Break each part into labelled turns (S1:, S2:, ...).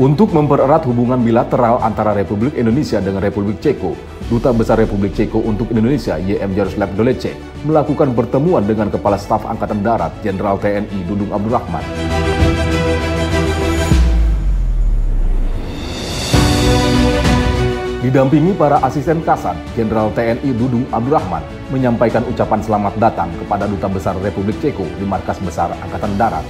S1: Untuk mempererat hubungan bilateral antara Republik Indonesia dengan Republik Ceko, Duta Besar Republik Ceko untuk Indonesia YM Jaroslav Dolece melakukan pertemuan dengan Kepala Staf Angkatan Darat Jenderal TNI Dudung Abdurrahman. Didampingi para asisten Kasat, Jenderal TNI Dudung Abdurrahman menyampaikan ucapan selamat datang kepada Duta Besar Republik Ceko di Markas Besar Angkatan Darat.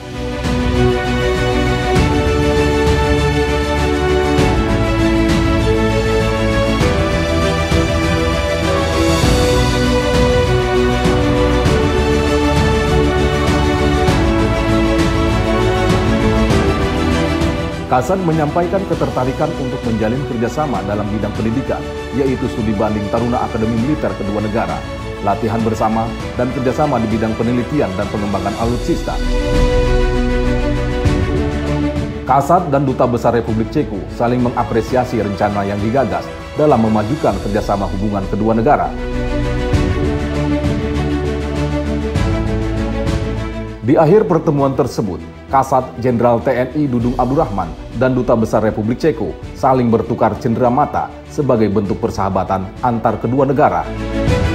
S1: Kasat menyampaikan ketertarikan untuk menjalin kerjasama dalam bidang pendidikan, yaitu studi banding Taruna Akademi Militer kedua negara, latihan bersama, dan kerjasama di bidang penelitian dan pengembangan alutsista. Kasat dan Duta Besar Republik Ceko saling mengapresiasi rencana yang digagas dalam memajukan kerjasama hubungan kedua negara. Di akhir pertemuan tersebut, Kasat Jenderal TNI Dudung Abdurrahman dan Duta Besar Republik Ceko saling bertukar cenderamata sebagai bentuk persahabatan antar kedua negara.